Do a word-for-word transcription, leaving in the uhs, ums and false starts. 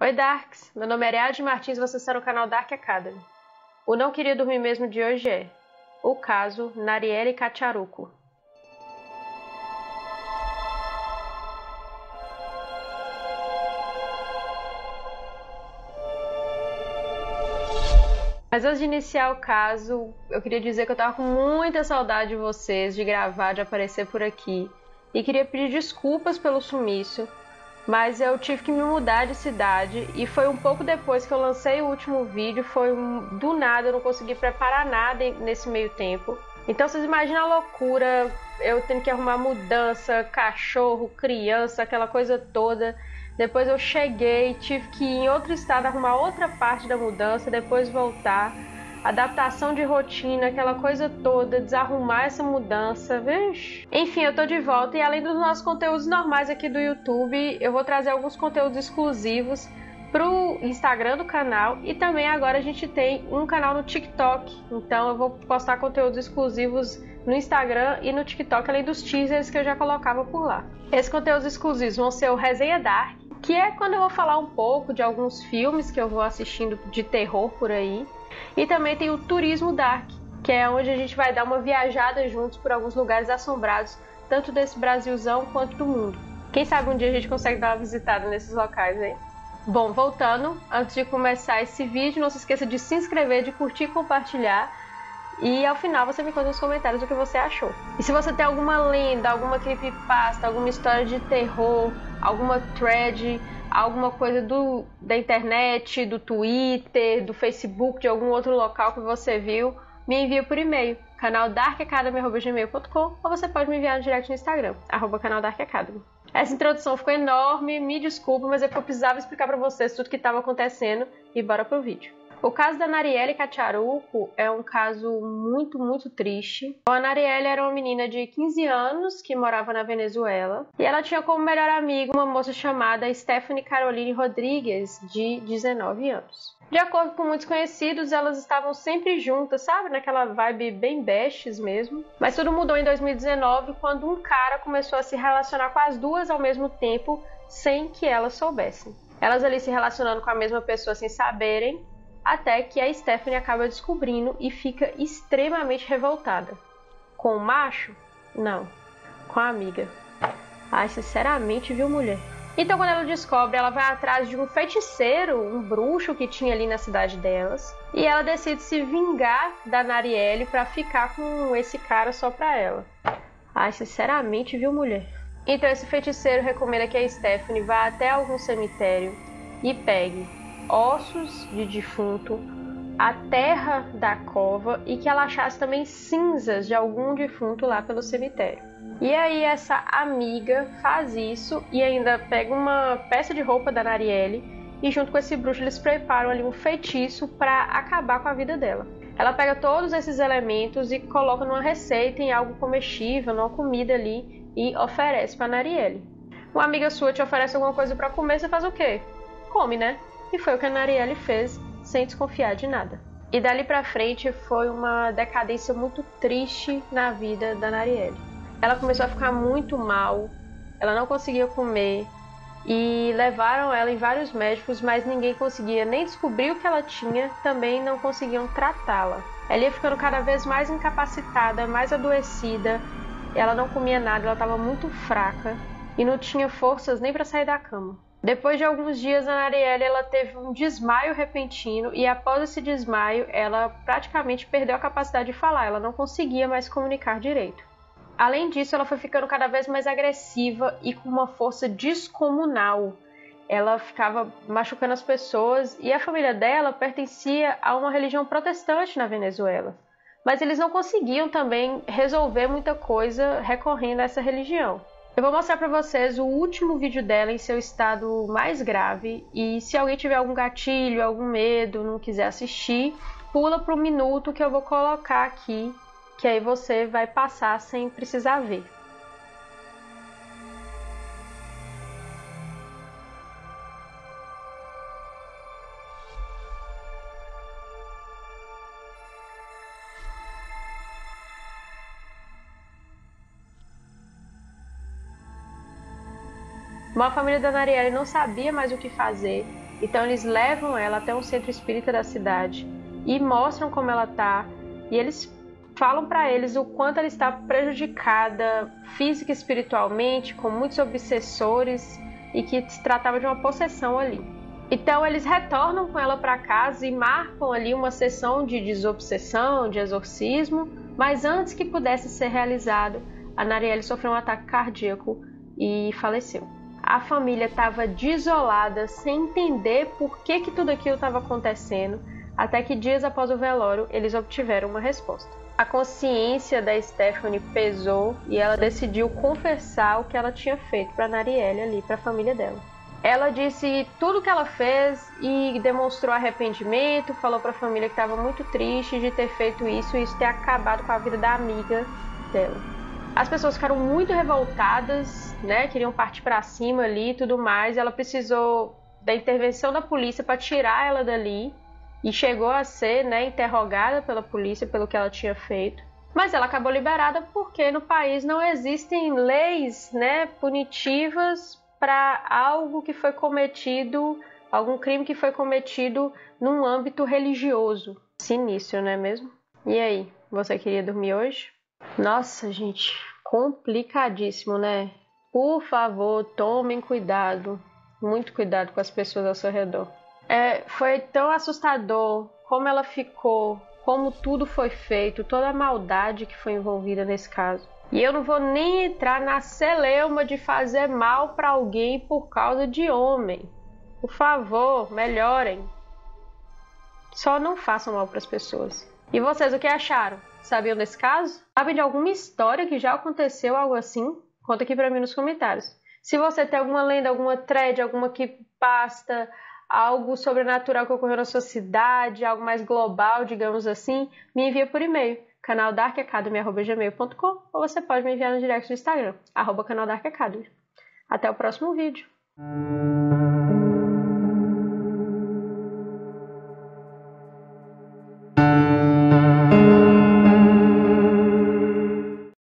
Oi Darks, meu nome é Ariadne Martins e você está no canal Dark Academy. O Não Queria Dormir Mesmo de hoje é o caso Narielle Cacharuco. Mas antes de iniciar o caso, eu queria dizer que eu tava com muita saudade de vocês, de gravar, de aparecer por aqui. E queria pedir desculpas pelo sumiço, mas eu tive que me mudar de cidade e foi um pouco depois que eu lancei o último vídeo, foi um, do nada, eu não consegui preparar nada nesse meio tempo. Então vocês imaginam a loucura, eu tendo que arrumar mudança, cachorro, criança, aquela coisa toda. Depois eu cheguei, tive que ir em outro estado arrumar outra parte da mudança, depois voltar. Adaptação de rotina, aquela coisa toda, desarrumar essa mudança, vixe. Enfim, eu tô de volta e além dos nossos conteúdos normais aqui do YouTube, eu vou trazer alguns conteúdos exclusivos pro Instagram do canal e também agora a gente tem um canal no TikTok, então eu vou postar conteúdos exclusivos no Instagram e no TikTok, além dos teasers que eu já colocava por lá. Esses conteúdos exclusivos vão ser o Resenha Dark, que é quando eu vou falar um pouco de alguns filmes que eu vou assistindo de terror por aí. E também tem o Turismo Dark, que é onde a gente vai dar uma viajada juntos por alguns lugares assombrados, tanto desse Brasilzão quanto do mundo. Quem sabe um dia a gente consegue dar uma visitada nesses locais aí. Bom, voltando, antes de começar esse vídeo, não se esqueça de se inscrever, de curtir e compartilhar. E ao final você me conta nos comentários o que você achou. E se você tem alguma lenda, alguma creepypasta, alguma história de terror, alguma thread, alguma coisa do, da internet, do Twitter, do Facebook, de algum outro local que você viu, me envia por e-mail, canal dark academy arroba gmail ponto com, ou você pode me enviar no direct no Instagram, arroba canal dark academy. Essa introdução ficou enorme, me desculpa, mas é porque eu precisava explicar pra vocês tudo que estava acontecendo e bora pro vídeo. O caso da Narielle Cacharuco é um caso muito, muito triste. A Narielle era uma menina de quinze anos que morava na Venezuela e ela tinha como melhor amiga uma moça chamada Stephanie Caroline Rodrigues, de dezenove anos. De acordo com muitos conhecidos, elas estavam sempre juntas, sabe? Naquela vibe bem besties mesmo. Mas tudo mudou em dois mil e dezenove quando um cara começou a se relacionar com as duas ao mesmo tempo sem que elas soubessem. Elas ali se relacionando com a mesma pessoa sem saberem, até que a Stephanie acaba descobrindo e fica extremamente revoltada. Com o macho? Não. Com a amiga. Ai, sinceramente, viu, mulher? Então, quando ela descobre, ela vai atrás de um feiticeiro, um bruxo que tinha ali na cidade delas, e ela decide se vingar da Narielle pra ficar com esse cara só pra ela. Ai, sinceramente, viu, mulher? Então, esse feiticeiro recomenda que a Stephanie vá até algum cemitério e pegue ossos de defunto, a terra da cova e que ela achasse também cinzas de algum defunto lá pelo cemitério. E aí essa amiga faz isso e ainda pega uma peça de roupa da Narielle e junto com esse bruxo eles preparam ali um feitiço para acabar com a vida dela. Ela pega todos esses elementos e coloca numa receita, em algo comestível, numa comida ali e oferece para Narielle. Uma amiga sua te oferece alguma coisa para comer, você faz o quê? Come, né? E foi o que a Narielle fez, sem desconfiar de nada. E dali pra frente foi uma decadência muito triste na vida da Narielle. Ela começou a ficar muito mal, ela não conseguia comer, e levaram ela em vários médicos, mas ninguém conseguia nem descobrir o que ela tinha, também não conseguiam tratá-la. Ela ia ficando cada vez mais incapacitada, mais adoecida, ela não comia nada, ela estava muito fraca, e não tinha forças nem para sair da cama. Depois de alguns dias, a Narielle ela teve um desmaio repentino e após esse desmaio, ela praticamente perdeu a capacidade de falar, ela não conseguia mais comunicar direito. Além disso, ela foi ficando cada vez mais agressiva e com uma força descomunal. Ela ficava machucando as pessoas e a família dela pertencia a uma religião protestante na Venezuela. Mas eles não conseguiam também resolver muita coisa recorrendo a essa religião. Eu vou mostrar para vocês o último vídeo dela em seu estado mais grave e se alguém tiver algum gatilho, algum medo, não quiser assistir, pula para um minuto que eu vou colocar aqui, que aí você vai passar sem precisar ver. Bom, a família da Narielle não sabia mais o que fazer Então eles levam ela até um centro espírita da cidade e mostram como ela tá, e eles falam para eles o quanto ela está prejudicada física e espiritualmente, com muitos obsessores, e que se tratava de uma possessão ali. Então eles retornam com ela para casa e marcam ali uma sessão de desobsessão, de exorcismo, mas antes que pudesse ser realizado, a Narielle sofreu um ataque cardíaco e faleceu. A família estava desolada, sem entender por que, que tudo aquilo estava acontecendo, até que dias após o velório eles obtiveram uma resposta. A consciência da Stephanie pesou e ela decidiu confessar o que ela tinha feito para a Narielle ali, para a família dela. Ela disse tudo o que ela fez e demonstrou arrependimento, falou para a família que estava muito triste de ter feito isso e isso ter acabado com a vida da amiga dela. As pessoas ficaram muito revoltadas, né? Queriam partir para cima ali e tudo mais. Ela precisou da intervenção da polícia para tirar ela dali e chegou a ser, né, interrogada pela polícia pelo que ela tinha feito. Mas ela acabou liberada porque no país não existem leis, né, punitivas para algo que foi cometido, algum crime que foi cometido num âmbito religioso. Sinistro, não é mesmo? E aí, você queria dormir hoje? Nossa, gente, complicadíssimo, né? Por favor, tomem cuidado, muito cuidado com as pessoas ao seu redor. É, foi tão assustador como ela ficou, como tudo foi feito, toda a maldade que foi envolvida nesse caso. E eu não vou nem entrar na celeuma de fazer mal para alguém por causa de homem. Por favor, melhorem. Só não façam mal para as pessoas. E vocês, o que acharam? Sabiam desse caso? Sabem de alguma história que já aconteceu algo assim? Conta aqui para mim nos comentários. Se você tem alguma lenda, alguma thread, alguma creepypasta, algo sobrenatural que ocorreu na sua cidade, algo mais global, digamos assim, me envia por e-mail, canal dark academy arroba gmail ponto com, ou você pode me enviar no direct do Instagram, arroba canal dark academy. Até o próximo vídeo.